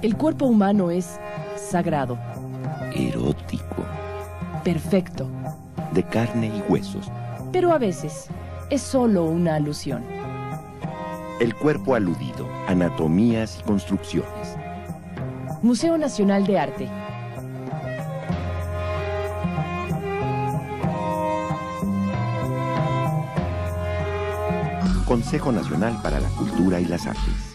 El cuerpo humano es sagrado, Erótico, perfecto, de carne y huesos. pero a veces es solo una alusión. El cuerpo aludido, anatomías y construcciones. Museo Nacional de Arte. Consejo Nacional para la Cultura y las Artes.